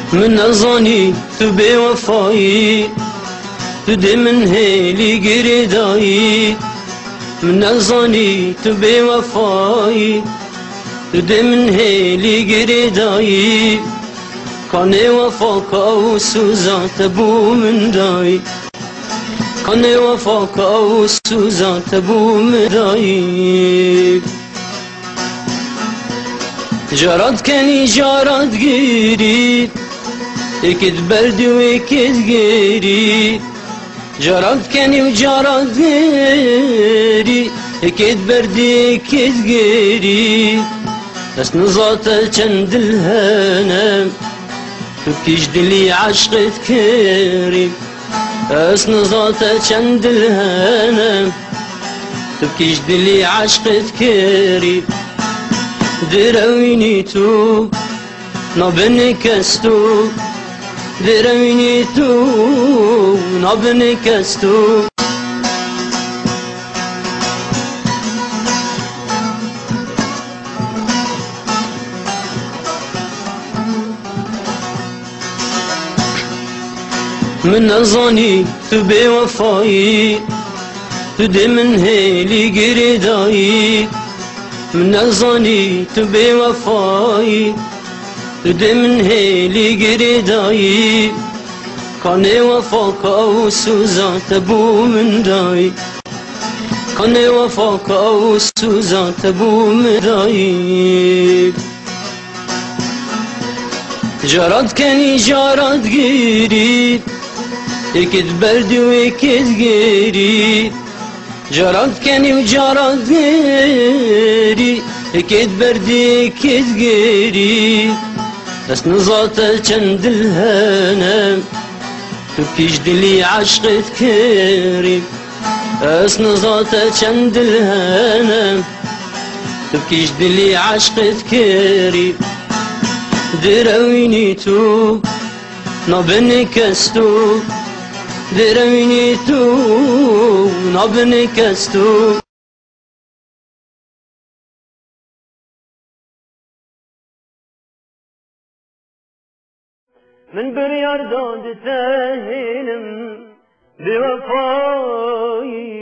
من أظني تو بوفایی، تو دی من هیلی گریدایی. من أظني تو بوفایی، تو دی من هیلی گریدایی. کانی وفا که سوزات بو من دایی، کانی وفا که سوزات بو من دایی. جارات کنی جارات گیری، اکت بردی و اکت گیری. جارات کنی و جارات گیری، اکت بردی اکت گیری. بس نزات چند الهنم، تو کش دلی عشقت کری. بس نزات چند الهنم، تو کش دلی عشقت کری. دروینی تو نبنی کستو، دروینی تو نبنی کستو. من أظني تو بوفایی، تو دی من هیلی گریدایی. من أظني تو بوفایی، تو دی من هیلی گریدایی. کانی وفا که سوزات بو من دایی، کانی وفا که سوزات بو من دایی. جارات کنی جارات گیری، اکت بردی و اکت گیری. جارات کنی و جارات گیری، اکت بردی اکت گیری. بس نزات چند الهنم، تو کش دلی عشقت کری. بس نزات چند الهنم، تو کش دلی عشقت کری. دروینی تو نبنی کستو، دروینی تو نبنی کستو. من بریار داد تهینم بوفایی،